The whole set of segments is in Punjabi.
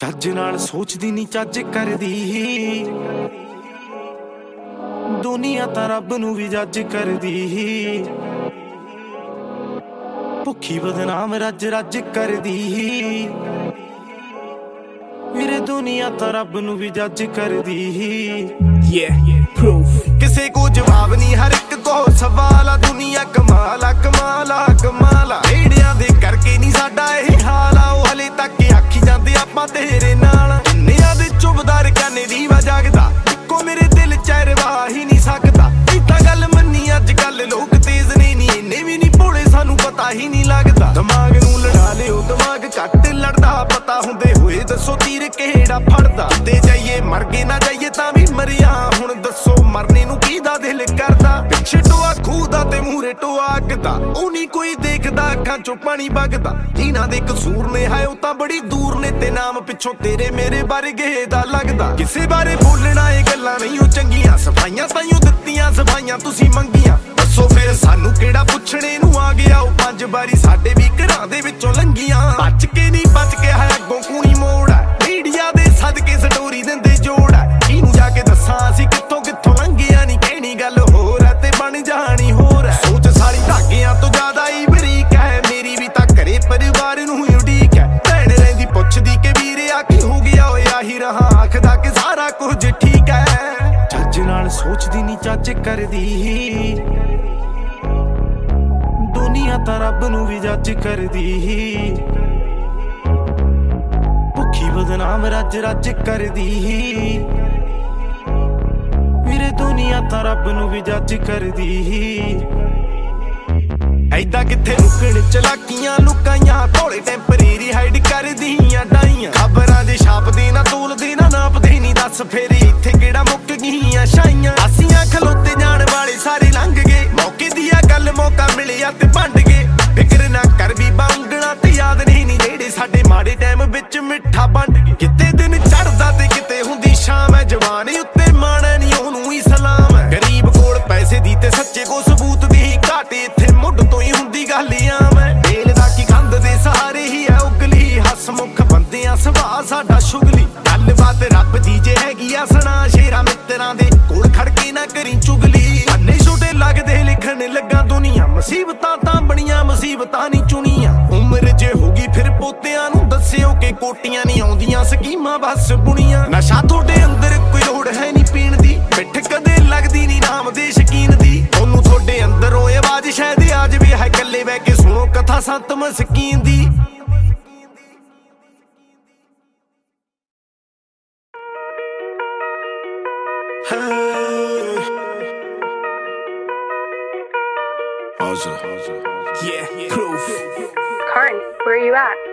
ਚੱਜ ਨਾਲ ਸੋਚਦੀ ਨਹੀਂ ਚੱਜ ਕਰਦੀ, ਦੁਨੀਆ ਤਾਂ ਰੱਬ ਨੂੰ ਵੀ ਜੱਜ ਕਰਦੀ। ਭੁੱਖੀ ਬਦਨਾਮ ਰੱਜ ਰੱਜ ਕਰਦੀ, ਵੀਰੇ ਦੁਨੀਆ ਤਾਂ ਰੱਬ ਨੂੰ ਵੀ ਜੱਜ ਕਰਦੀ। ਕਿਸੇ ਕੋ ਜਵਾਬ ਨਹੀਂ, ਹਰ ਇੱਕ ਕੋ ਸਵਾਲ ਆ। ਦੁਨੀਆ ਕਮਾਲਾ ਕਮਾਲਾ ਕਮਾਲਾ, ਢੇੜਿਆਂ ਦੇ ਕਰਕੇ ਨਹੀਂ ਸਾਡਾ ਇਹ ਹਾਲ ਆ। ਉਹ ਹਲੇ ਤੱਕ ਆਖੀ ਜਾਂਦੇ ਆਪਾਂ ਤੇਰੇ ਨਾਲ, ਕਿੰਨਿਆਂ ਦੇ ਚੁੱਭਦਾਰ ਕਾਨੇ ਦੀਵਾ ਜਾਗਦਾ, ਇੱਕੋ ਮੇਰੇ ਦਿਲ ਚ ਰਵਾ ਹੀ ਨਹੀਂ ਸਕਦਾ। ਇਦਾਂ ਗੱਲ ਮੰਨੀ ਅੱਜ ਕੱਲ ਲੋਕ ਤੇਜ਼ ਨੇ ਨੀ, ਇੰਨੇ ਵੀ ਨਹੀਂ ਭੋਲੇ ਸਾਨੂੰ ਪਤਾ ਹੀ ਨਹੀਂ ਲੱਗਦਾ। ਦਿਮਾਗ ਨੂੰ ਲੜਾ ਲਿਓ ਦਿਮਾਗ ਘੱਟ ਲੜਦਾ, ਪਤਾ ਹੁੰਦੇ ਹੋਏ ਦੱਸੋ ਤੀਰ ਕਿਹੜਾ ਫੜਦਾ। ਤੇ ਜਾਈਏ ਮਰ ਗਏ ਨਾ ਜਾਈਏ ਤਾਂ ਵੀ ਮਰਿਆ, ਹੁਣ ਦੱਸੋ ਮਰਨੇ ਨੂੰ ਕਿਹਦਾ ਦਿਲ ਕਰਦਾ। ਪਿੱਛੇ ਟੋਆ ਖੂਦਾ ਤੇ ਮੂਹਰੇ ਟੋਆ ਅੱਗ ਦਾ, ਉਹ ਨਹੀਂ ਕੋਈ ਦੇਖਦਾ, ਅੱਖਾਂ ਚੋਂ ਪਾਣੀ ਵਗਦਾ। ਜਿਨ੍ਹਾਂ ਦੇ ਕਸੂਰ ਨੇ ਹੈ ਉਹ ਤਾਂ ਬੜੀ ਦੂਰ ਨੇ, ਤੇ ਨਾਮ ਪਿੱਛੋਂ ਤੇਰੇ ਮੇਰੇ ਵਰਗੇ ਦਾ ਲੱਗਦਾ। ਕਿਸੇ ਬਾਰੇ ਬੋਲਣਾ ਇਹ ਗੱਲਾਂ ਨਹੀਂ ਉਹ ਚੰਗੀਆਂ, ਸਫਾਈਆਂ ਤਾਈਓ ਦਿੱਤੀਆਂ ਸਫਾਈਆਂ ਤੁਸੀਂ ਮੰਗੀਆਂ। ਦੱਸੋ ਫਿਰ ਸਾਨੂੰ ਕਿਹੜਾ ਪੁੱਛਣੇ ਨੂੰ ਆ ਗਿਆ, ਉਹ 5 ਵਾਰੀ ਸਾਡੇ ਵੀ ਘਰਾਂ ਦੇ ਵਿੱਚੋਂ ਲੰਘੀਆਂ। ਬਚ ਕੇ ਨਹੀਂ ਬਚ ਕੇ ਹੈ ਅੱਗੋਂ ਕੂਣੀ ਮੋੜ ਹੈ, ਮੀਡੀਆ ਦੇ ਸਦਕੇ ਸਟੋਰੀ ਦਿੰਦੇ ਜੋੜ ਹੈ। ਇਹਨੂੰ ਜਾ ਕੇ ਦੱਸਾਂ ਅਸੀਂ ਕਿੱਥੋਂ ਕਿੱਥੋਂ ਲੰਘਿਆ, ਨਹੀਂ ਕਹਿਣੀ ਗੱਲ ਹੋਰ ਹੈ ਤੇ ਬਣ ਜਾਣੀ ਹੋਰ ਹੈ। ਸੋਚ ਸਾਰੀ ਧਾਗਿਆਂ ਤੋਂ ਜ਼ਿਆਦਾ ਹੀ ਬਰੀਕ ਹੈ, ਮੇਰੀ ਵੀ ਤਾਂ ਘਰੇ ਪਰਿਵਾਰ ਨੂੰ ਹੀ ਉਡੀਕ ਹੈ। ਭੈਣ ਰਹਿੰਦੀ ਪੁੱਛਦੀ ਕਿ ਵੀਰੇ ਆ ਕੀ ਹੋ ਗਿਆ, ਓਏ ਆਹੀ ਰਹਾ ਆਖਦਾ ਕਿ ਸਾਰਾ ਕੁਝ ਠੀਕ ਹੈ। ਚੱਜ ਨਾਲ ਸੋਚਦੀ ਨਹੀਂ ਚੱਜ ਕਰਦੀ, ਦੁਨੀਆ ਤਾਂ ਰੱਬ ਨੂੰ ਵੀ ਜੱਜ ਕਰਦੀ। ਭੁੱਖੀ ਬਦਨਾਮ ਰੱਜ ਰੱਜ ਕਰਦੀ, ਵੀਰੇ ਦੁਨੀਆ ਤਾਂ ਰੱਬ ਨੂੰ ਵੀ ਜੱਜ ਕਰਦੀ। ਐਦਾਂ ਕਿੱਥੇ ਲੁਕਣ ਚਲਾਕੀਆਂ ਲੁਕਾਈਆਂ, ਭੋਲੇ ਟੈਂਪਰੇਰੀ ਹਾਈਡ ਕਰਦੀਆਂ ਡਾਈਆਂ। ਖਬਰਾਂ ਦੇ ਛਾਪਦੇ ਨਾ ਤੋਲਦੇ ਨਾ ਨਾਪਦੇ ਨਹੀਂ, ਦੱਸ ਫੇਰ ਇੱਥੇ ਕਿਹੜਾ ਮੁੱਕ ਗਈਆਂ ਛਾਈਆਂ। ਆਸੀਆਂ ਖਲੋਤੇ ਜਾਣ ਵਾਲੇ ਸਾਰੇ ਲੰਘ ਗਏ, ਮੌਕੇ ਦੀ ਆ ਗੱਲ ਮੌਕਾ ਮਿਲਿਆ ਤੇ ਵੰਡ ਗਏ। ਫਿਕਰ ਨਾ ਕਰ ਵੀ ਬਾਂਗਣਾ ਤੇ ਯਾਦ ਨਹੀਂ ਜਿਹੜੇ ਸਾਡੇ ਮਾੜੇ ਟਾਈਮ ਵਿੱਚ ਮਿੱਠਾ ਵੰਡ ਗਏ। ਕਿਤੇ ਦਿਨ ਚੜਦਾ ਤੇ ਕਿਤੇ ਹੁੰਦੀ ਸ਼ਾਮ ਹੈ, ਜਵਾਨੀ ਉੱਤੇ ਮਾਣਾ ਨਹੀਂ ਉਹਨੂੰ ਹੀ ਸਲਾਮ ਹੈ। ਗਰੀਬ ਕੋਲ ਪੈਸੇ ਦੀ ਤੇ ਸੱਚੇ ਕੋ ਸਬੂਤ ਦੀ ਘਾਟੇ, ਇੱਥੇ ਮੁੱਢ ਤੋਂ ਹੀ ਹੁੰਦੀ ਗੱਲ ਆਮ ਹੈ। ਵੇਲ ਦਾ ਕੀ ਕੰਧ ਦੇ ਸਹਾਰੇ ਹੀ ਹੈ ਉਗਲੀ, ਹਸਮੁਖ ਬੰਦਿਆਂ ਸੁਭਾਅ ਸਾਡਾ ਸ਼ੁਗਲੀ। ਗੱਲਬਾਤ ਰੱਬ ਦੀ ਜੇ ਹੈਗੀ ਆ ਸੁਣਾ, ਸ਼ੇਰਾਂ ਮਿੱਤਰਾਂ ਦੇ ਕੋਲ ਖੜ ਕੇ ਨਾ ਕਰੀ ਚੁਗਲੀ। ਅੰਨੇ ਛੋਟੇ ਲੱਗਦੇ ਲਿਖਣ ਲੱਗਾ ਦੁਨੀਆ, ਮੁਸੀਬਤਾਂ ਤਾਂ ਬਣੀਆਂ ਮੁਸੀਬਤਾਂ ਨਹੀਂ ਚੁਣੀਆਂ। ਉਮਰ ਜੇ ਹੋਗੀ ਫਿਰ ਪੋਤਿਆਂ ਨੂੰ ਦੱਸਿਓ ਕਿ ਕੋਟੀਆਂ ਨਹੀਂ ਆਉਂਦੀਆਂ ਸਕੀਮਾਂ ਬਸ ਬੁਣੀਆਂ। ਨਸ਼ਾ ਤੁਹਾਡੇ ਅੰਦਰ ਕੋਈ ਲੋੜ ਹੈ ਨਹੀਂ ਪੀਣ ਦੀ, ਪਿੱਠ ਕਦੇ ਲੱਗਦੀ ਨਹੀਂ ਨਾਮ ਦੇ ਸ਼ਕੀਨ ਦੀ। ਉਹਨੂੰ ਤੁਹਾਡੇ ਅੰਦਰੋਂ ਆਵਾਜ਼ ਸ਼ਾਇਦ ਆ ਜਾਵੇ, ਹੈ ਇਕੱਲੇ ਬਹਿ ਕੇ ਸੁਣੋ ਕਥਾ ਸੰਤ ਮਸਕੀਨ ਦੀ। Where are you at?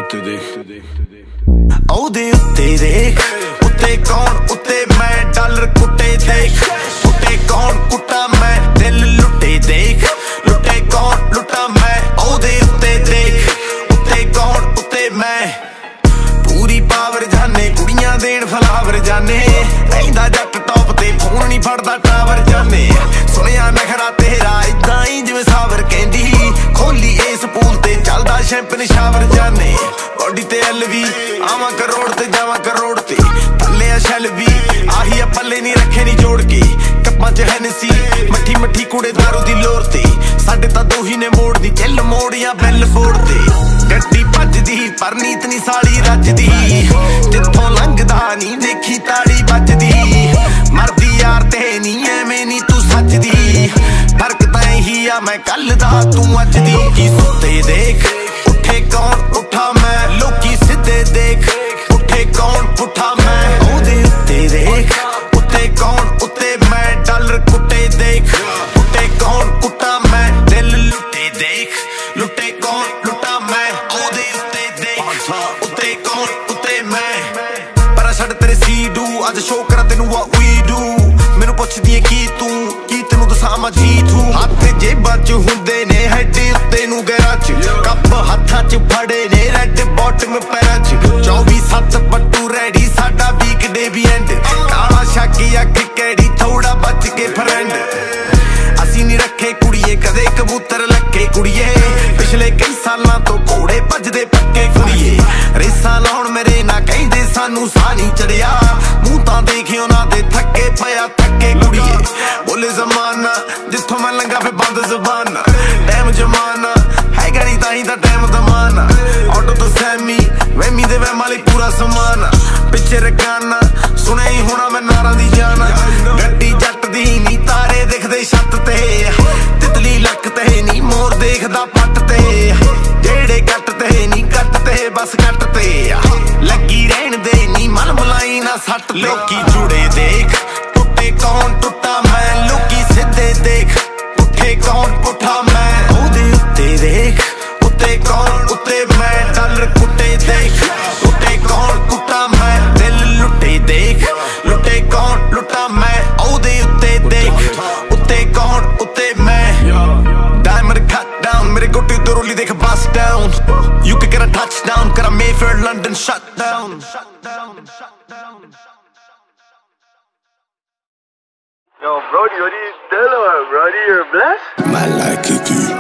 ਉਹਦੇ ਉੱਤੇ ਦੇਖ, ਉੱਤੇ ਕੌਣ ਉੱਤੇ ਮੈਂ, ਡਾਲਰ ਕੁੱਟੇ ਦੇਖ। ਕੁੱਟੇ ਕੌਣ ਕੁੱਟਾ ਮੈਂ, ਦਿਲ ਲੁੱਟੇ ਦੇਖ। ਲੁੱਟੇ ਕੌਣ ਲੁੱਟਾ ਮੈਂ, ਉਹਦੇ ਉੱਤੇ ਦੇਖ। ਉੱਤੇ ਕੌਣ ਉੱਤੇ ਮੈਂ, ਪੂਰੀ ਪਾਵਰ ਜਾਨੇ ਕੁੜੀਆਂ ਦੇਣ ਫਲਾਵਰ ਜਾਨੇ। ਰਹਿੰਦਾ ਜੱਟ ਟੌਪ ਤੇ ਫੋਨ ਨਹੀਂ ਫੜਦਾ ਟਾਵਰ ਜਾਨੇ। ਸੁਣਿਆ ਨਖਰਾ ਤੇਰਾ ਏਦਾਂ ਹੀ ਜਿਵੇਂ ਸਾਵਰ ਕਹਿੰਦੀ, ਖੋਲੀ ਇਸ ਪੂਲ ਤੇ ਚੱਲਦਾ ਸ਼ੈਂਪਨ ਸ਼ਾਵਰ ਜਾਨੇ। ਬੋਡੀ ਤੇ LV ਆਵਾਂ ਕਰੋੜ ਤੇ ਜਾਵਾਂ ਕਰੋੜ ਤੇ, ਥੱਲੇ ਆ ਸ਼ੈਲ ਵੀ ਆਹੀ ਆ ਪੱਲੇ ਨਹੀਂ ਰੱਖੇ ਨਹੀਂ ਜੋੜ ਕੇ। ਕੱਪਾਂ ਚ ਹੈਨਸੀ ਮੱਠੀ ਮੱਠੀ ਕੁੜੇ ਦਾਰੂ ਦੀ ਲੋਰ ਤੇ, ਸਾਡੇ ਤਾਂ ਦੋਹੀ ਨੇ ਮੋੜ ਦੀ ਚੱਲ ਮੋੜੀਆਂ ਬੈਲ ਬੋਰਡ ਤੇ। ਗੱਡੀ ਭੱਜਦੀ ਪਰ ਨੀਤ ਨੀ ਸਾਲੀ ਰੱਜਦੀ, ਜਿੱਥੋਂ ਲੰਘਦਾ ਨਹੀਂ ਦੇਖੀ ਤਾੜੀ ਵੱਜਦੀ। ਮਰਦੀ ਯਾਰ ਤੇ ਨਹੀਂ ਐਵੇਂ ਨੀ ਤੂੰ ਸੱਜਦੀ, ਫਰਕ ਤਾਂ ਇਹੀ ਆ ਮੈਂ ਕੱਲ ਦਾ ਤੂੰ ਅੱਜ ਦੀ। ਲੋਕੀ ਸੁੱਤੇ ਦੇਖ, ਉੱਠੇ ਕੌਣ ਉੱਠਾ ਮੈਂ। ਲੋਕੀ ਸਿੱਧੇ ਦੇਖ, ਉੱਠੇ ਕੌਣ ਪੁੱਠਾ ਮੈਂ। ਉਹਦੇ ਉੱਤੇ ਦੇਖ, ਉੱਤੇ ਕੌਣ ਉੱਤੇ ਮੈਂ, ਡਾਲਰ ਕੁੱਟੇ ਦੇਖ। ਉੱਤੇ ਕੌਣ ਕੁੱਟਾ ਮੈਂ, ਦਿਲ ਲੁੱਟੇ ਦੇਖ। ਲੁੱਟੇ ਕੌਣ ਲੁੱਟਾ ਮੈਂ, ਉਹਦੇ ਉੱਤੇ ਦੇਖ। ਉੱਤੇ ਕੌਣ ਉੱਤੇ ਮੈਂ। ਪਰ ਛੱਡ ਤੇਰੇ ਸੀਡੂ, ਅੱਜ ਸ਼ੋਅ ਕਰਾਂ ਤੈਨੂੰ what we do। ਮੈਨੂੰ ਪੁੱਛਦੀ ਏ ਕੀ ਤੂੰ, ਕੀ ਤੈਨੂੰ ਦੱਸਾਂ ਮੈਂ ਜੀਤ ਹੂੰ। ਹੱਥ ਜੇਬਾਂ ਚ ਹੁੰਦੇ ਨੇ, ਹੈਡ ਉੱਤੇ ਨੂੰ ਗੈਰਾਂ ਚ। ਕੱਪ ਹੱਥਾਂ ਚ ਫੜੇ ਨੇ, ਰੈਡ ਬੋਟਮ ਪੈਰਾਂ ਚ। 24/7 ਬੱਟੂ ਰੈਡੀ, ਸਾਡਾ ਵੀਕਡੇ ਵੀ ਐਂਡ। ਕਾਲਾ ਸ਼ਾਕੀ ਅੱਖ ਕਿਹੜੀ, ਥੋੜਾ ਬਚ ਕੇ ਫਰੈਂਡ। ਅਸੀਂ ਨਹੀਂ ਰੱਖੇ ਕੁੜੀਏ ਕਦੇ ਕਬੂਤਰ ਲੱਕੇ ਕੁੜੀਏ, ਪਿਛਲੇ ਕਈ ਸਾਲਾਂ ਤੋਂ ਘੋੜੇ ਭੱਜਦੇ ਪੱਕੇ ਕੁੜੀਏ। ਰੇਸਾਂ ਲਾਉਣ ਮੇਰੇ ਨਾ ਕਹਿੰਦੇ सानू सा नहीं चढ़िया मूंह तां देखे उन्हां दे थके पिया थके कुड़िए बोले जमाना जिथों मैं लंघा फिर बंद ज़बाना टाइम जमाना हैगा नहीं तां ही तां टाइम दमाना ऑटो तो सैमी वहमी दे वहम वाली पूरा समाना पिछे रकाना सुने ही होना मैं नारा दी जाना गड्डी जट दी नी तारे दिखदे छत ते तितली लक ते नी मोर देखदा पट ते जेड़े कट ते नी कट ते बस कट ते लगी रहन दे नी मन मलाई ना सट लोकी जुड़े देख टुटे कौन टुटा मैं लोकी सीधे देख पुठे कौन पुठा मैं ओदे उत्ते देख उत्ते कौन उत्ते मैं डॉलर कुटे देख कुटे कौन कुटा मैं दिल लुटे देख लुटे कौन लुटा मैं ओदे उत्ते देख उत्ते कौन उत्ते मैं डायमंड कट डाउन मेरे गोटे तो रोली देख बस down you can get a touchdown करा Mayfair London shut down Yo, Brody, what are you doing, Brody? You're blessed? I like it, dude.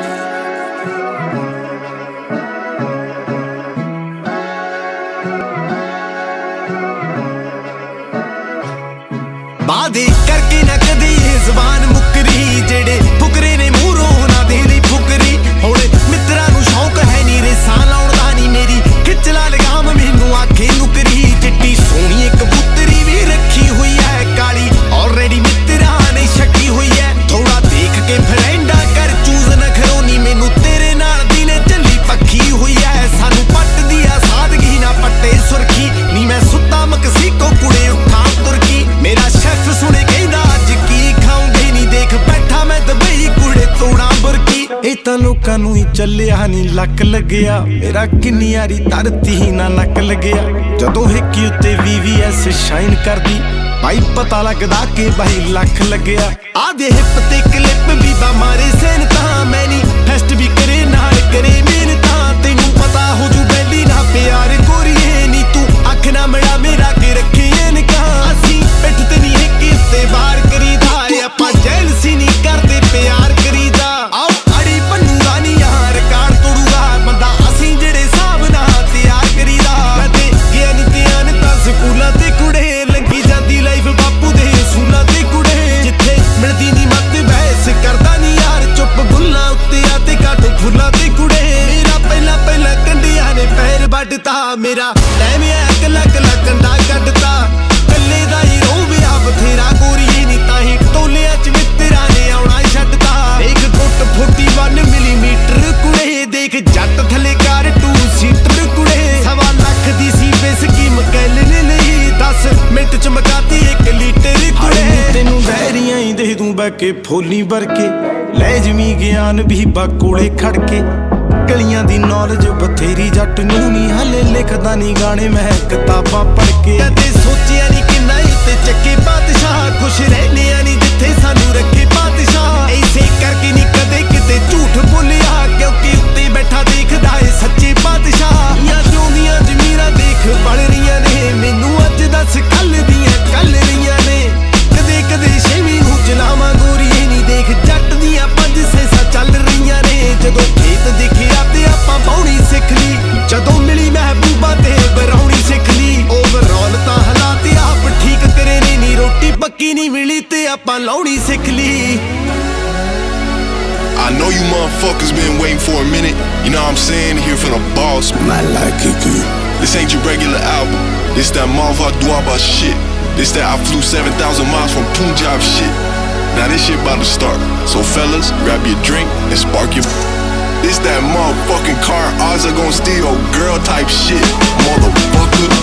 वादे करके ना कदे ये ज़बान मुकरी जेड़े फुकरे ने मूरों ना दे दी फुकरी होणे मित्रा नू शौक है नी रेसां लाउण दा नी मेरी खिच ला लगाम मैनू आखे नुकरी चिट्टी सोहणी कबूतरी भी रखी हुई है काली ऑलरेडी मित्रा ने छकी हुई है थोड़ा देख के फ्रेंडा कर चूज न खरोनी मैनू तेरे नाल दिने चली पक्की हुई है सानू पट दिया सादगी ना पट्टे सुरखी नी मैं सुत्ता मकसी को कुड़े उठा तुरकी मेरा शेफ सुने कहंदा अज की खाऊंगे नी देख बैठा मैं दुबई कुड़े तोड़ा बुरकी ਇਹ ਤਾਂ ਲੋਕਾਂ ਨੂੰ ਹੀ ਚੱਲਿਆ ਨੀ ਲੱਕ ਲੱਗਿਆ ਮੇਰਾ ਕਿੰਨੀ ਯਾਰੀ ਧਰਤੀ ਹੀ ਨਾ ਨੱਕ ਲੱਗਿਆ ਜਦੋਂ ਹਿੱਕੀ ਉੱਤੇ VVS ਸ਼ਾਈਨ ਕਰਦੀ ਭਾਈ ਪਤਾ ਲੱਗਦਾ ਕਿ ਬਾਈ ਲੱਖ ਲੱਗਿਆ ਆ ਦੇ ਹਿੱਪ ਤੇ ਕਲਿੱਪ ਵੀ ਬਾ ਮਾਰੇ ਸੈਨ ਤਾਂ ਮੈਂ ਨੀ ਫੈਸਟ ਵੀ ਕਰੇ ਨਾਲ ਕਰੇ ਮਿਹਨਤਾਂ ਤੈਨੂੰ ਪਤਾ ਹੋ ਜੂ ਬੈਲੀ ਨਾ ਪਿਆਰ ਗੋਰੀਏ ਨੀ ਤੂੰ ਅੱਖ ਨਾ ਮੜਾ ਮੇਰਾ ਕੇ ਰੱਖੇ ਇਨਕਾਂ ਅਸੀਂ ਪਿੱਠ ਤੇ ਨਹੀਂ ਹਿੱਕੇ ਉੱਤੇ ਵਾਰ ਕਰੀਦਾ ਆਪਾਂ ਜੈਲਸੀ ਨਹੀਂ ਕਰਦੇ ਪਿਆਰ ਕਰੀਦਾ ਆਓ ਅੜੀ ਪੰਨੂਗਾ ਨੀ ਯਾਰ ਰਿਕਾਰਡ ਤੋੜੂਗਾ ਬੰਦਾ ਅਸੀਂ ਜਿਹੜੇ ਹਿਸਾਬ ਨਾਲ ਤਿਆਰ ਕਰੀਦਾ ਮੈਂ ਤੇ ਗਿਆ ਨੀ ਧਿਆਨ ਤਾਂ ਸਕੂਲਾਂ ਤੇ ਕੁੜੇ ਲੰਗੀ ਜਾਂਦੀ ਲਾਈਫ ਬਾਪੂ ਦੇ ਸੂਲਾਂ ਤੇ ਕੁੜੇ ਜਿੱਥੇ ਮਿਲਦੀ ਨੀ ਮੱਤ ਬਹਿਸ ਕਰਦਾ ਨੀ ਯਾਰ ਚੁੱਪ ਬੁੱਲਾਂ ਉੱਤੇ ਆ ਤੇ ਘੱਟ ਫੁੱਲਾਂ ਤੇ ਕੁੜੇ ਮੇਰਾ ਪਹਿਲਾਂ ਕੰਡਿਆਂ ਨੇ ਪੈਰ ਵੱਢਤਾ ਮੇਰਾ ਟਾਈਮ ਆ ਕੱਲਾ ਕੰਡਾ ਕੱਢਤਾ ਕੱਲੇ ਦਾ ਹੀ ਰੋਵਿਆ ਬਥੇਰਾ ਗੋਰੀਏ ਨੀ ਤਾਂ ਹੀ ਟੋਲਿਆਂ ਚ ਮਿੱਤਰਾਂ ਨੇ ਆਉਣਾ ਛੱਡਤਾ ਦੇਖ ਗੁੱਟ 41 ਮਿਲੀਮੀਟਰ ਕੁੜੇ ਦੇਖ ਜੱਟ ਥੱਲੇ ਕਾਰ 2 ਸੀਟਰ ਕੁੜੇ 1.25 ਲੱਖ ਦੀ ਸੀ ਬੇਸਕੀਮ ਕੈਲ ਨੇ ਲਈ 10 ਮਿੰਟ ਚ ਮਕਾਤੀ 1 ਲੀਟਰ ਕੁੜੇ ਤੈਨੂੰ ਬਹਿਰੀਆਂ ਹੀ ਦੇ ਦੂੰ ਬੈ ਕੇ ਫੋਲੀ ਵਰਕੇ ਲੈ ਜਮੀ ਗਿਆਨ ਵੀ ਬਾ ਕੋਲੇ ਖੜ ਕੇ ਗਲੀਆਂ ਦੀ ਨੌਲੇਜ ਬਥੇਰੀ ਜੱਟ ਨੂੰ ਨਹੀਂ ਹਲੇ ਲਿਖਦਾ ਨਹੀਂ ਗਾਣੇ ਮੈਂ ਕਿਤਾਬਾਂ ਪੜ੍ਹ ਕੇ ਕਦੇ ਸੋਚਿਆ ਨਹੀਂ ਕਿੰਨਾ ਉੱਤੇ ਚੱਕੇ ਬਾਦਸ਼ਾਹ ਖੁਸ਼ ਰਹਿੰਦੇ ਆ ਨਹੀਂ ਜਿੱਥੇ ਸਾਨੂੰ ਰੱਖੇ ਬਾਦਸ਼ਾਹ ਐਸੇ ਕਰਕੇ ਨਹੀਂ ਕਦੇ ਕਿਤੇ ਝੂਠ ਬੋਲਿਆ ਕਿਉਂਕਿ ਉੱਤੇ ਬੈਠਾ ਦੇਖਦਾ ਏ ਸੱਚੇ ਬਾਦਸ਼ਾਹ ਯਾ ਜਿਉਂਦੀਆਂ ਜ਼ਮੀਰਾਂ ਦੇਖ ਬਣ ਰਹੀਆਂ ਨੇ ਮੈਨੂੰ ਅੱਜ ਦੱਸ ਕੱਲ ਦੀਆਂ ਕੱਲ ਰਹੀਆਂ ਨੇ ਕਦੇ ਕਦੇ ਛੇਵੀਂ ਨੂੰ ਜਲਾਵਾਂ ਗੋਰੀਏ ਨਹੀਂ ਦੇਖ ਜੱਟ ਦੀਆਂ 5 ਸੈਂਸਾਂ ਚੱਲ ਰਹੀਆਂ ਨੇ ਜਦੋਂ ਖੇਤ ਦਿਖਿਆ ਤੇ ਆਪਾਂ ਬਾਉਣੀ ਸਿੱਖ ਲਈ ਜਦੋਂ ਮਿਲੀ ਮਹਿਬੂਬਾ ਤੇ ਬਰਾਉਣੀ ਸਿੱਖ ਲਈ ਓਵਰਆਲ ਤਾਂ ਹਾਲਾਤ ਆਪ ਠੀਕ ਕਰੇ ਨੀ ਰੋਟੀ ਪੱਕੀ ਨਹੀਂ ਮਿਲੀ ਤੇ ਆਪਾਂ ਲਾਉਣੀ ਸਿੱਖ ਲਈ I know you motherfuckers been waiting for a minute. You know what I'm saying? Here for the boss. I like it, dude. This ain't your regular album. This that Malva Duaba shit. This that I flew 7,000 miles from Punjab shit. Now this shit about to start. So fellas, grab your drink and spark your... This that motherfucking car odds are gonna steal your girl type shit, motherfucker.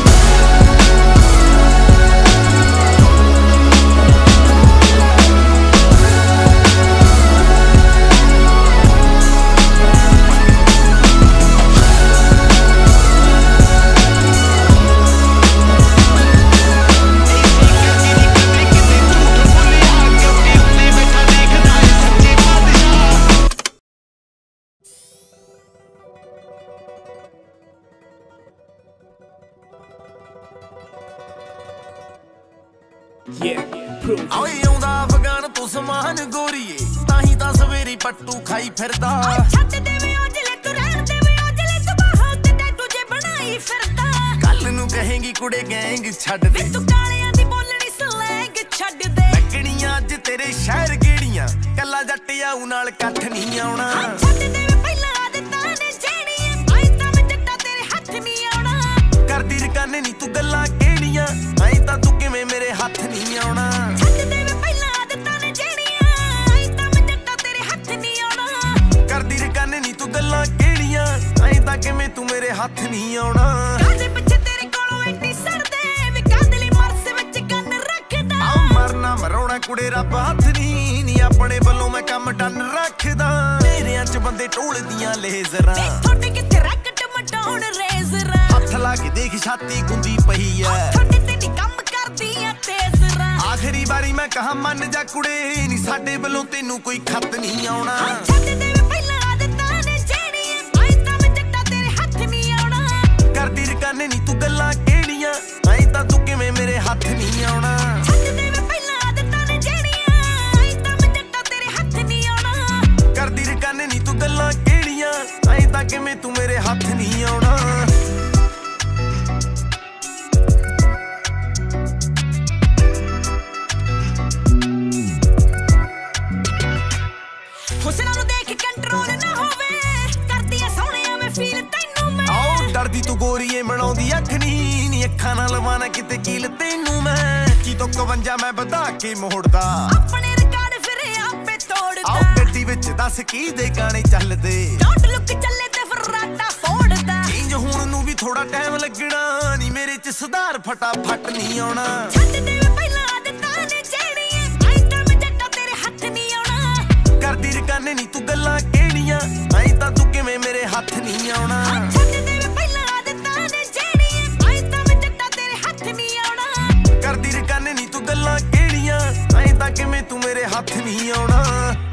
ਆਏ ਆਉਂਦਾ ਅਫਗਾਨ ਤੋਂ ਸਮਾਨ ਗੋਰੀਏ ਤਾਹੀਂ ਤਾਂ ਸਵੇਰੀ ਪੱਟੂ ਖਾਈ ਫਿਰਦਾ ਛੱਡ ਦੇਵੇਂ ਓਜਲੇ ਤੂੰ ਰਹਿਣ ਦੇਵੇਂ ਓਜਲੇ ਤੂੰ ਬਾਹੋਂ ਤੇ ਟੈਟੂ ਜੇ ਬਣਾਈ ਫਿਰਦਾ ਕੱਲ ਨੂੰ ਕਹੇਂਗੀ कुड़े गैंग छड्ड दे तू कालियां दी बोलनी स्लैंग छड्ड दे लगणियां अज तेरे शहर गेड़ियां कल्ला जट आऊ नाल कठ नहीं आउणा छड्ड दे पहिला आदतां ने जेड़ियां आई तां मैं जट्टा तेरे हत्थ नहीं आउणा करदी रकाने नी तू गल्लां केड़ियां आई तां तू किवें मेरे हत्थ नहीं आउणा छड्ड दे पहिला आदतां ने जेड़ियां आई तां मैं जट्टा तेरे हत्थ नहीं आउणा करदी रकाने नी तू गल्लां केड़ियां आई तां किवें तू मेरे हत्थ नहीं आउणा कादे पिछे तेरे कोलों एडी सरदे वे कादली मरस विच गन रखदा आ मरना मराउणा कुड़े रब हत्थ नी अपने ਵੱਲੋਂ मैं काम डन रखदा तेरेयां च बंदे ढोलदियां लेजरां वे थोड़े किथे रैकेट मटाउण रेजरां हत्थ ला के देख छाती गुंदी पई ऐ थोड़े ते नी काम करदियां तेजरां आखिरी बारी मैं कहा मन जा कुड़े नी साडे ਵੱਲੋਂ ਤੈਨੂੰ ਕੋਈ खत नहीं आउणा छड्ड दे पहिला आदतां ने जेड़ियां आई तां मैं जट्टा तेरे हत्थ नहीं आउणा करदी रकाने नी तू गल्लां केड़ियां आई तां तू किवें मेरे हत्थ नहीं आउणा छड्ड दे पहिला आदतां ने जेड़ियां आई तां मैं जट्टा तेरे हत्थ नहीं आउणा करदी रकाने नी तू गल्लां केड़ियां आई तां किवें तू मेरे हत्थ नहीं आउणा ਹੁਸਨਾਂ ਨੂੰ ਦੇਖ ਕੰਟਰੋਲ ਨਾ ਹੋਵੇ ਕਰਦੀ ਐ ਸੋਹਣਿਆ ਮੈਂ ਫੀਲ ਤੈਨੂੰ ਮੈਂ ਆਓ ਡਰਦੀ ਤੂੰ ਗੋਰੀਏ ਬਣਾਉਂਦੀ ਅੱਖ ਨੀ ਅੱਖਾਂ ਨਾਲ ਲਵਾਣਾ ਕਿਤੇ ਕੀਲ ਤੈਨੂੰ ਮੈਂ ਕੀ ਤੋਂ 51 ਮੈਂ ਵਧਾ ਕੇ ਮੋੜਦਾ ਆਪਣੇ ਰਿਕਾਰਡ ਫਿਰ ਆਪੇ ਤੋੜਦਾ ਆਓ ਗੱਡੀ ਵਿੱਚ ਦੱਸ ਕੀ ਦੇ ਗਾਣੇ ਚੱਲਦੇ ਡੋਂਟ ਲੁੱਕ ਚੱਲੇ ਤੇ ਫਰਾਟਾ ਫੋੜਦਾ ਚੇਂਜ ਹੋਣ ਨੂੰ ਵੀ ਥੋੜਾ ਟਾਈਮ ਲੱਗਣਾ ਨੀ ਮੇਰੇ ਚ ਸੁਧਾਰ ਫਟਾਫਟ ਨਹੀਂ ਆਉਣਾ ਛੱਡ ਦੇ ਪਹਿਲਾਂ ਆਦਤਾਂ ਨੇ ਜਿਹੜੀਆਂ ਆਈ ਤਾਂ ਮੈਂ ਜੱਟਾ ਤੇਰੇ ਹੱਥ ਨਹੀਂ ਆਉਣਾ ਕਰਦੀ ਰਕਾਨੇ ਨੀ ਤੂੰ ਗੱਲਾਂ ਕਿਹੜੀਆਂ ਆਈ ਤਾਂ ਤੂੰ ਕਿਵੇਂ ਮੇਰੇ ਹੱਥ ਨਹੀਂ ਆਉਣਾ ਛੱਡ ਦੇ ਪਹਿਲਾਂ ਆਦਤਾਂ ਨੇ ਜਿਹੜੀਆਂ ਆਈ ਤਾਂ ਮੈਂ ਜੱਟਾ ਤੇਰੇ ਹੱਥ ਨਹੀਂ ਆਉਣਾ ਕਰਦੀ ਰਕਾਨੇ ਨੀ ਤੂੰ ਗੱਲਾਂ ਕਿਹੜੀਆਂ ਆਈ ਤਾਂ ਕਿਵੇਂ ਤੂੰ ਮੇਰੇ ਹੱਥ ਨਹੀਂ ਆਉਣਾ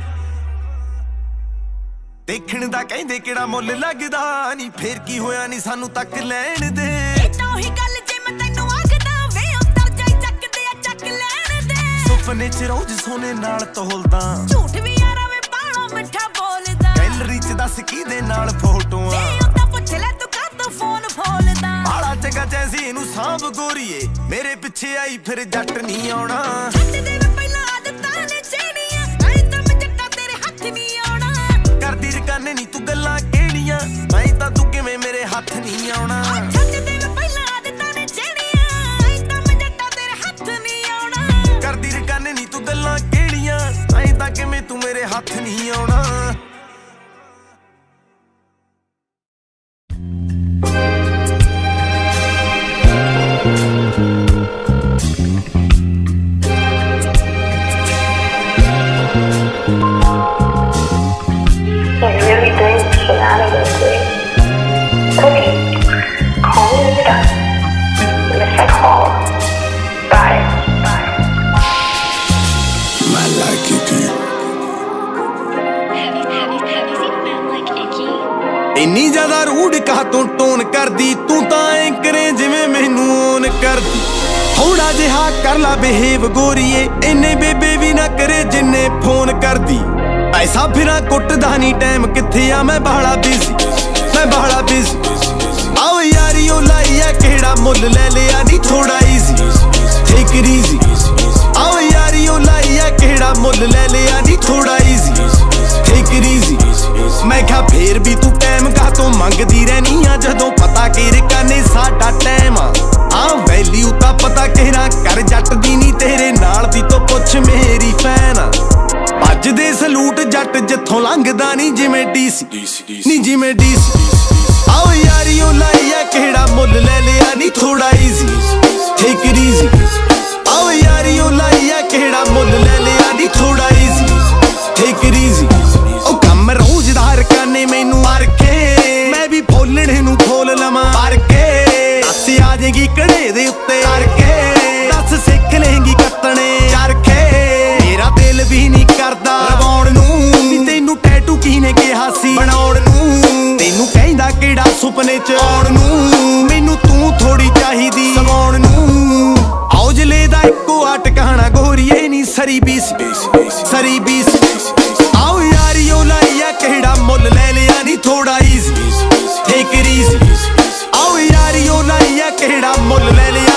ਦੇਖਣ ਦਾ ਕਹਿੰਦੇ ਕਿਹੜਾ ਮੁੱਲ ਲੱਗਦਾ ਨਹੀਂ ਫੇਰ ਕੀ ਹੋਇਆ ਨਹੀਂ ਸਾਨੂੰ ਤੱਕ ਲੈਣ ਦੇ ਇਹ ਤਾਂ ਉਹੀ ਗੱਲ ਜੇ ਮੈਂ ਤੈਨੂੰ ਆਖਦਾ ਵੇ ਉਤਰ ਜਾਈ ਚੱਕਦੇ ਆ ਚੱਕ ਲੈਣ ਦੇ ਸੁਪਨੇ ਚ ਰੋਜ਼ ਸੋਨੇ ਨਾਲ ਤੋਲਦਾ ਝੂਠ ਵੀ ਯਾਰਾ ਵੇ ਬਾਣੋਂ ਮਿੱਠਾ ਬੋਲਦਾ ਗੈਲਰੀ ਚ ਦੱਸ ਕਿਹਦੇ ਨਾਲ ਫੋਟੋਆਂ ਵੇ ਉਹ ਤਾਂ ਪੁੱਛ ਲੈ ਤੂੰ ਕਾਹਤੋਂ ਫੋਨ ਫੋਲਦਾ ਬਾਲਾ ਚੰਗਾ ਜੈਸੀ ਇਹਨੂੰ ਸਾਂਭ ਗੋਰੀਏ ਮੇਰੇ ਪਿੱਛੇ ਆਈ ਫਿਰ ਜੱਟ ਨਹੀਂ ਆਉਣਾ ਛੱਡ ਦੇ ਪਹਿਲਾਂ ਆਦਤਾਂ ਨੇ ਜਿਹੜੀਆਂ ਆਈ ਤਾਂ ਮੈਂ ਜੱਟਾ ਤੇਰੇ ਹੱਥ ਨਹੀਂ ਆਉਣਾ ਕਰਦੀ ਰਕਾਨੇ ਨੀ ਤੂੰ ਗੱਲਾਂ ਕਿਹੜੀਆਂ ਆਈ ਤਾਂ ਤੂੰ ਕਿਵੇਂ ਮੇਰੇ ਹੱਥ ਨਹੀਂ ਆਉਣਾ ਛੱਡ ਦੇ ਪਹਿਲਾਂ ਆਦਤਾਂ ਨੇ ਜਿਹੜੀਆਂ ਆਈ ਤਾਂ ਮੈਂ ਜੱਟਾ ਤੇਰੇ ਹੱਥ ਨਹੀਂ ਆਉਣਾ ਕਰਦੀ ਰਕਾਨੇ ਨੀ ਤੂੰ ਗੱਲਾਂ ਕਿਹੜੀਆਂ ਆਈ ਤਾਂ ਕਿਵੇਂ ਤੂੰ ਮੇਰੇ ਹੱਥ ਨਹੀਂ ਆਉਣਾ ਇੰਨੀ ਜ਼ਿਆਦਾ ਰੂਡ ਕਾਹਤੋਂ ਟੋਨ ਕਰਦੀ ਤੂੰ ਤਾਂ ਐਂ ਕਰੇ ਜਿਵੇਂ ਮੈਨੂੰ ਓਨ ਕਰਦੀ ਥੋੜਾ ਜਿਹਾ ਕਰ ਲਾ ਬਿਹੇਵ ਗੋਰੀਏ ਇੰਨੇ ਬੇਬੇ ਵੀ ਨਾ ਕਰੇ ਜਿੰਨੇ ਫੋਨ ਕਰਦੀ ਐਸਾ ਫਿਰਾਂ ਕੁੱਟਦਾ ਨਹੀਂ ਟਾਈਮ ਕਿੱਥੇ ਆ ਮੈਂ ਬਾਹਲਾ ਬਿਜ਼ੀ ਆਓ ਯਾਰੀ ਉਹ ਲਾਈ ਆ ਕਿਹੜਾ ਮੁੱਲ ਲੈ ਲਿਆ ਨਹੀਂ ਥੋੜਾ ਈਜ਼ੀ ਟੇਕ ਇਟ ਈਜ਼ੀ ਆਓ ਯਾਰੀ ਉਹ ਲਾਈ ਆ ਕਿਹੜਾ ਮੁੱਲ ਲੈ ਲਿਆ ਨਹੀਂ ਥੋੜਾ ਈਜ਼ੀ ਟੇਕ ਇਟ ਈਜ਼ੀ ਮੈਂ ਕਿਹਾ ਫੇਰ ਵੀ ਤੂੰ ਟਾਈਮ ਕਾਹਤੋਂ ਮੰਗਦੀ ਰਹਿਨੀ ਆ ਜਦੋਂ ਪਤਾ ਕਿ ਰਕਾਨੇ ਸਾਡਾ ਟਾਈਮ ਆ ਵੈਲਿਊ ਤਾਂ ਪਤਾ ਕਿਹੜਾ ਕਰ ਜੱਟ ਦੀ ਨੀ ਤੇਰੇ ਨਾਲ ਦੀ ਤੋਂ ਪੁੱਛ ਮੇਰੀ ਫੈਨ ਭੱਜਦੇ ਸਲੂਟ ਜੱਟ ਜਿੱਥੋਂ ਲੰਘਦਾ ਨੀ ਜਿਵੇਂ ਡੀਸੀ ਨੀ ਜਿਵੇਂ ਡੀਸੀ ਆਓ ਯਾਰੀ ਉਹ ਲਾਈ ਆ ਕਿਹੜਾ ਮੁੱਲ ਲੈ ਲਿਆ ਨੀ ਥੋੜਾ ਈਜ਼ੀ ਟੇਕ ਇਟ ਈਜ਼ੀ ਆਓ ਯਾਰੀ ਉਹ ਲਾਈ ਆ ਕਿਹੜਾ ਮੁੱਲ ਲੈ ਲਿਆ ਨੀ ਥੋੜਾ ਈਜ਼ੀ ਟੇਕ ਇਟ ਈਜ਼ੀ ਉਹ ਕੰਮ ਰੋਜ਼ ਦਾ ਰਕਾਨੇ ਮੈਨੂੰ ਮਾਰ ਕੇ ਮੈਂ ਵੀ ਫੋਲਣੇ ਨੂੰ ਫੋਲ ਲਵਾਂ ਮਾਰ ਕੇ ਦੱਸ ਆ ਜਾਏਗੀ ਕੜੇ ਦੇ ਉੱਤੇ ਕਰਕੇ ਦੱਸ ਸਿੱਖ ਲੇਂਗੀ ਕੱਤਣੇ ਚਰਖੇ ਮੇਰਾ ਦਿਲ ਵੀ ਨਹੀਂ ਕਰਦਾ ਰਵਾਉਣ ਨੂੰ ਤੈਨੂੰ ਟੈਟੂ ਕਿਹਨੇ ਕਿਹਾ ਸੀ ਬਣਾਉਣ ਨੂੰ ਤੈਨੂੰ ਕਹਿੰਦਾ ਕਿਹੜਾ ਸੁਪਨੇ ਚ ਆਉਣ ਨੂੰ ਮੈਨੂੰ ਤੂੰ ਥੋੜੀ ਚਾਹੀਦੀ ਸਵਾਉਣ ਨੂੰ ਔਜਲੇ ਦਾ ਇੱਕੋ ਆ ਟਿਕਾਣਾ ਗੋਰੀਏ ਨੀ ਸਰੀ ਬੀਸ ਆਓ ਯਾਰੀ ਉਹ ਲਾਈ ਆ ਕਿਹੜਾ ਮੁੱਲ ਲੈ ਲਿਆ ਨੀ ਥੋੜਾ ਈਜ਼ੀ ਟੇਕ ਇਟ ਈਜ਼ੀ ਆਓ ਯਾਰੀ ਉਹ ਲਾਈ ਆ ਕਿਹੜਾ ਮੁੱਲ ਲੈ ਲਿਆ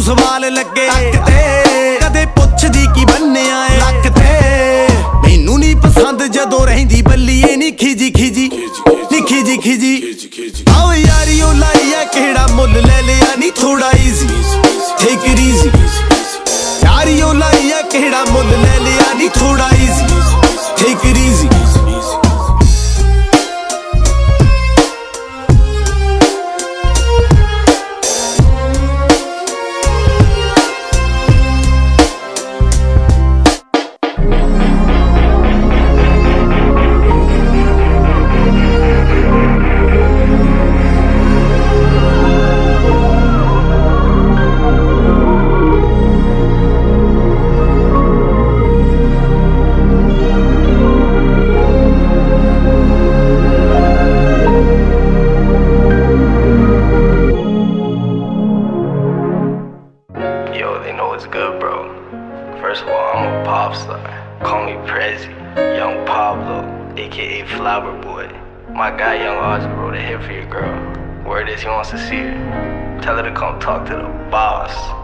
सवाल लगे कदे पुछदी की बन्निया ए लक ते मैनू नहीं पसंद जदों रहिंदी बल्लीए नी खिजी खिजी नी खिजी खिजी आओ यारी ओ लाइया केड़ा मुल ले लिया नी थोड़ा इजी टेक इट इजी यारी ओ लाइया केड़ा मुल ले लिया नी थोड़ा easy take it easy Good, bro. First of all, I'm a pop star. Call me Prezi, Young Pablo, aka Flower Boy. My guy Young Ozzy wrote a hit for your girl. Word is he wants to see her. Tell her to come talk to the boss.